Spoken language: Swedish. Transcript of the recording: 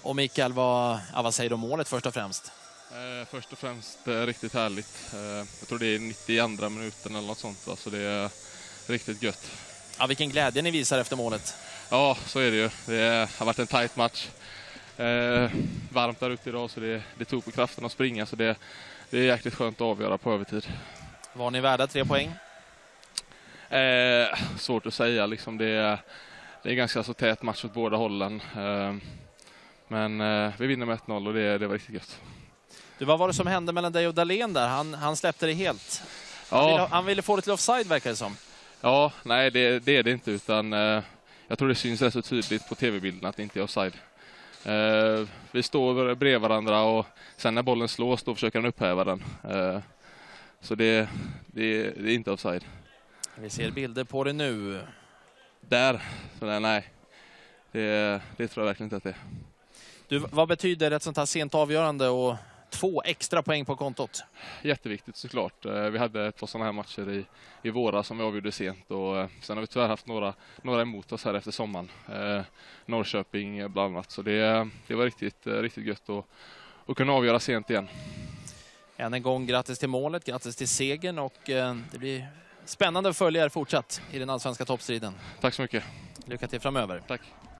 Och Mikael, vad säger du om målet först och främst? Först och främst riktigt härligt. Jag tror det är 92 minuten eller något sånt. Alltså det är riktigt gött. Ja, vilken glädje ni visar efter målet. Ja, så är det ju. Det har varit en tight match. Varmt där ute idag så det tog på kraften att springa. Så det är jäkligt skönt att avgöra på övertid. Var ni värda 3 poäng? Svårt att säga. Liksom det är ganska så tät match åt båda hållen. Men vi vinner med 1-0 och det var riktigt gött. Du, vad var det som hände mellan dig och Dahlén där? Han släppte det helt. Han ville få det till offside, verkar det som. Ja, nej det är det inte, utan jag tror det syns rätt så tydligt på tv-bilden att det inte är offside. Vi står bredvid varandra och sen när bollen slås då försöker han upphäva den. Så det är inte offside. Vi ser bilder på det nu. Där, så nej. Det tror jag verkligen inte att det är. Du, vad betyder ett sånt här sent avgörande och 2 extra poäng på kontot? Jätteviktigt såklart. Vi hade 2 sådana här matcher i våras som vi avgjorde sent och sen har vi tyvärr haft några emot oss här efter sommaren. Norrköping bland annat. Så det var riktigt gött att kunna avgöra sent igen. Än en gång grattis till målet, grattis till segern och det blir spännande att följa er fortsatt i den allsvenska toppstriden. Tack så mycket. Lycka till framöver. Tack.